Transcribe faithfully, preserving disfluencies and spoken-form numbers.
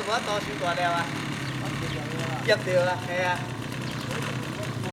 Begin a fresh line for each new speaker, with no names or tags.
無多收大了啊，入着啦，係啊。